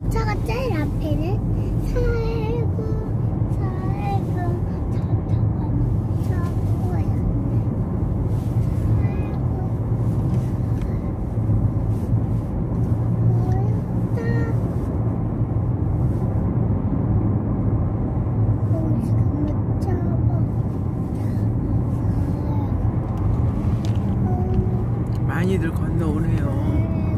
차가 제일 앞에는 살고 저거는 저거야. 많이들 건너오네요.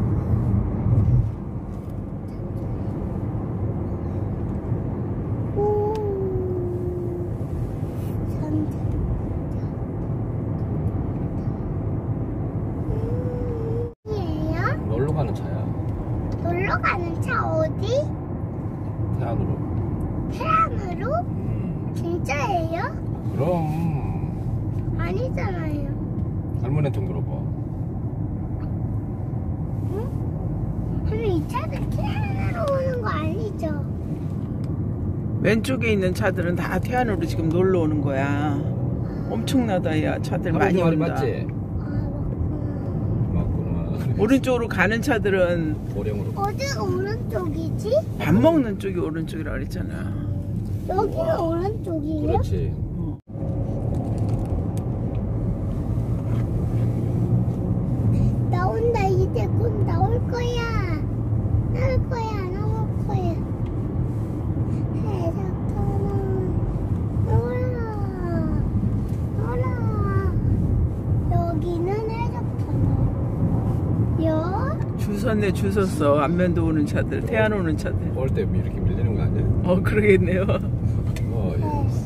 놀러 가는 차야. 놀러 가는 차 어디? 태안으로. 태안으로? 진짜예요? 그럼 아니잖아요. 할머니한테 물어봐. 응? 그럼 이 차들 태안으로 오는 거 아니죠? 왼쪽에 있는 차들은 다 태안으로 지금 놀러 오는 거야. 엄청나다 야. 차들 많이 말이 온다. 맞지? 맞구나. 오른쪽으로 가는 차들은 고령으로. 어디가 오른쪽이지? 밥 먹는 쪽이 오른쪽이라 그랬잖아. 여기가 오른쪽이에요? 그렇지. 나온다. 이제 곧 나올 거야. 나올 거야. 나올 거야. 해적터는 놀아. 여기는 해적터는 줄 섰네 줄 섰어. 안면도 오는 차들 태안 오는 차들. 올 때 이렇게 밀리는 거 아니야? 그러겠네요. 예.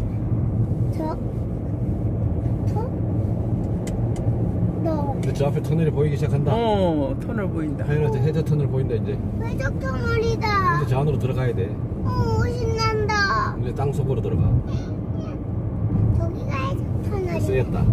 근데 저 앞에 터널이 보이기 시작한다. 터널 보인다. 하연아, 해저 터널 보인다 이제. 해적터널이다. 이제 저 안으로 들어가야 돼. 신난다. 이제 땅 속으로 들어가. 저기가 해적터널이다. 쓰였다.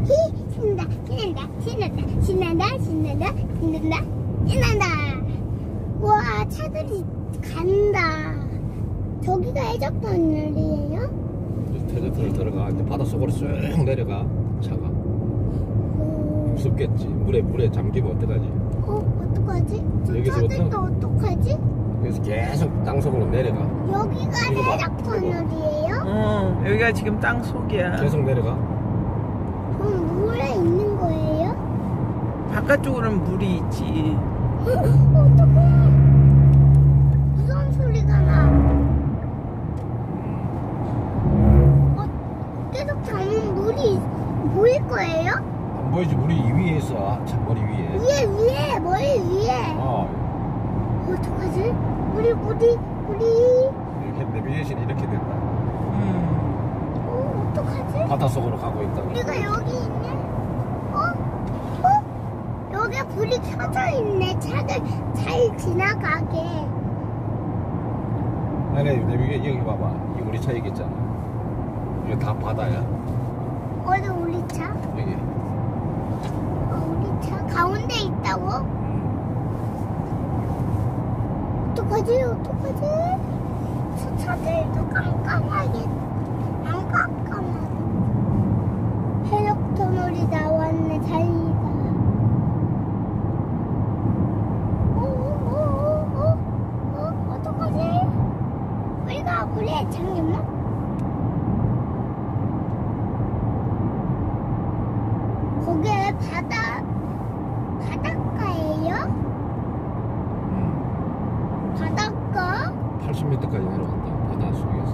신난다. 와, 차들이 간다. 저기가 해적터널이에요? 해저 터널 들어가. 이제 바다 속으로 쑥 내려가 차가. 무섭겠지. 물에 잠기면 어떡하지? 어떡하지? 여기서부터? 차들도 어떡하지? 그래서 계속 땅 속으로 내려가. 여기가 이거 봐. 해적터널이에요? 여기가 지금 땅 속이야. 계속 내려가. 그럼 물에 있는 거예요? 바깥쪽으로는 물이 있지. 어떡해. 무서운 소리가 나. 계속 가면 물이 보일 거예요? 안 보이지? 물이 이 위에 있어. 차 머리 위에. 위에, 머리 위에. 어떡하지? 물이. 이렇게 내비게이션이 이렇게 된다. 어떡하지? 바다 속으로 가고 있다고. 우리가 여기 있네? 여기 불이 켜져 있네. 차들 잘 지나가게. 아니, 여기 봐봐. 이 우리 차 여기 있잖아. 이거 다 바다야. 어디 우리 차? 여기. 우리 차 가운데 있다고? 어떡하지? 저 차들도 깜깜하게. 안 깜깜하게. 해적터널이 나왔네. 다행이다. 어떡하지? 우리가 물에 잠겼나? 거기에 바닷가예요? 바닷가? 80m까지 내려간다. 바다 속에서.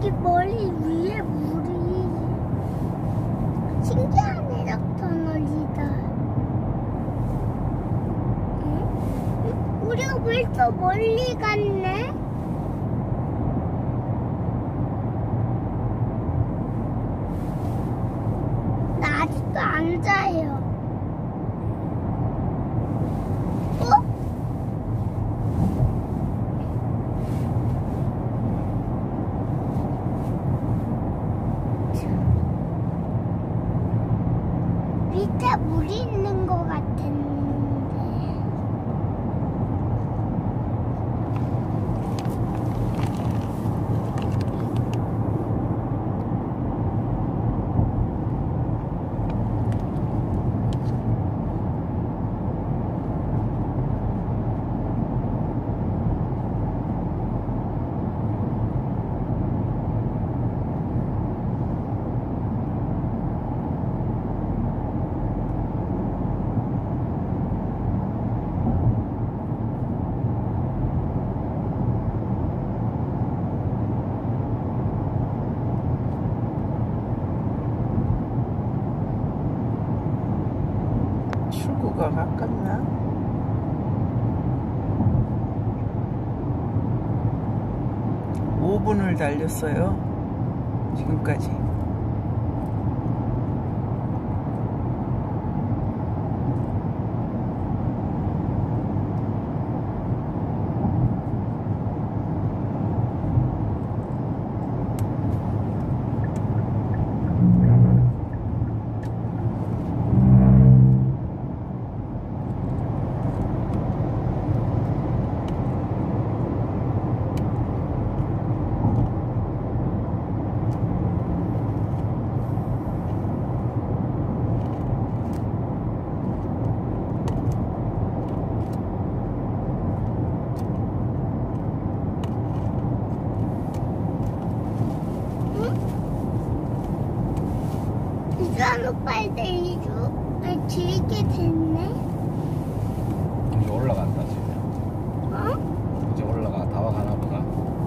여기 머리 위에 물이. 신기한 해적 터널이다. 응? 우리가 벌써 멀리 갔네? 나 아직도 안 자요. 어? 밑에 물이 있는 것 같았는데. 출구가 가깝나? (5분을) 달렸어요 지금까지. 이수환 오빠한테 이주를 들게 됐네. 이제 올라간다 지금. 어? 이제 올라가. 다 와가나 보다.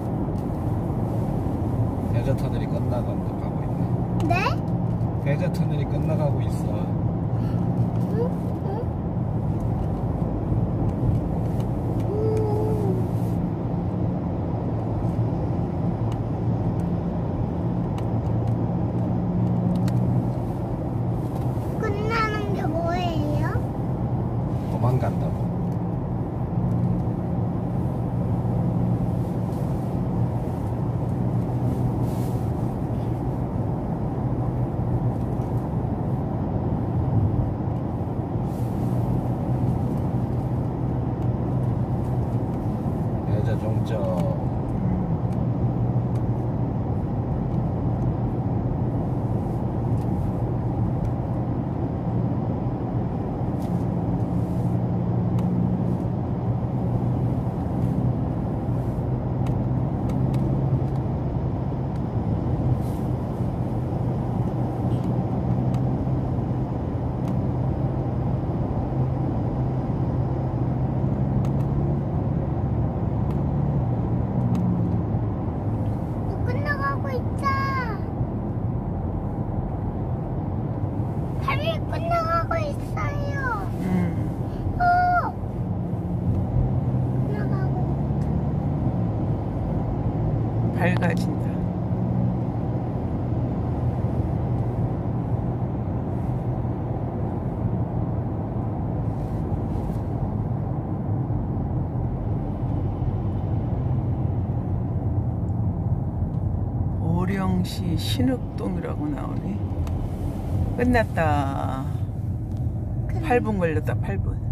대저 터널이 끝나가고 있네. 네? 대저 터널이 끝나가고 있어. 응? 응? 끝나는 게 뭐예요? 도망간다고. 대저 종점. 끝나가고 있다. 발이 끝나가고 있어요. 어. 끝나가고 밝아진다. 오령시 신읍동이라고 나오네. 끝났다. 8분 걸렸다. 8분.